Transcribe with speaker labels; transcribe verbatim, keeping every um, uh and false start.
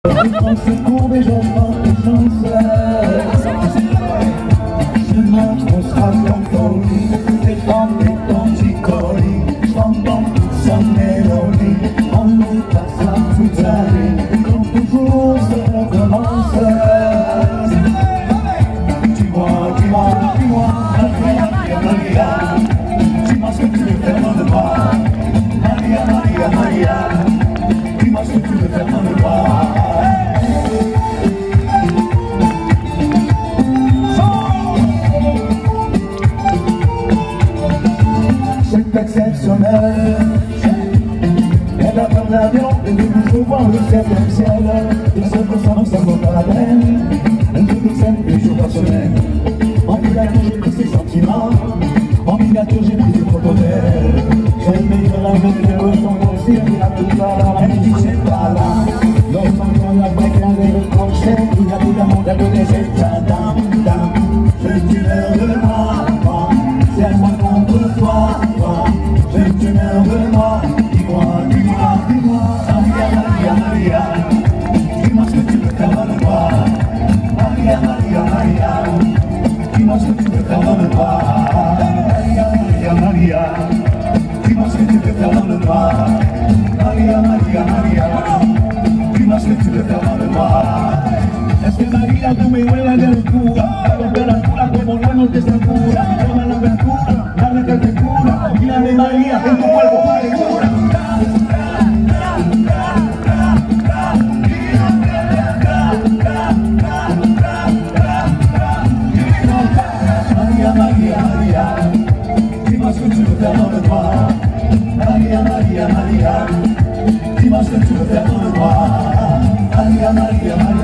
Speaker 1: Dans ce cours des gens portent chance. Je montre qu'on sera ton folie. Des femmes et ton chicolis. Chantant sa mélodie. On nous passera toute la nuit. Comme toujours ça recommence. Dis-moi, dis-moi, dis-moi, Maria, Maria, Maria. Dis-moi ce que tu veux faire dans le moi. Maria, Maria, Maria. Dis-moi ce que tu veux faire dans le moi. C'est exceptionnel. Elle attend l'avion et de nous voir le septième ciel. Il se consomme, ça vaut pas la peine. Elle fait des scènes des jours par semaine. En miniature, j'ai pris ses sentiments. En miniature, j'ai pris ses protocolaires. J'ai aimé de la vie de son aussi. Il a tout à l'heure, elle dit c'est pas là. L'enfant qu'on a avec un des crochet. Il y a tout le monde à côté, c'est ta dame, dame. Je suis l'heure de moi, moi. C'est moi contre toi, toi. Je suis l'heure de moi. Dis-moi, dis-moi, dis-moi. Maria, Maria, Maria. Dis-moi ce que tu veux faire dans le bois. Maria, Maria, Maria. Dis-moi ce que tu veux faire dans le bois. Maria, Maria, Maria. Dis-moi ce que tu veux faire dans le bois. Maria, Maria, Maria. Dis-moi ce que tu veux faire dans le bois. Es que María, tú me huelas de locura. Temperatura como luego de segura. Toma la aventura, dale que te cura. Y la de María en tu cuerpo vale cura. María, María, María. Dis-moi ce que tu veux faire dans le bois. María, María, María. Dis-moi ce que tu veux faire dans le bois. María, María, María.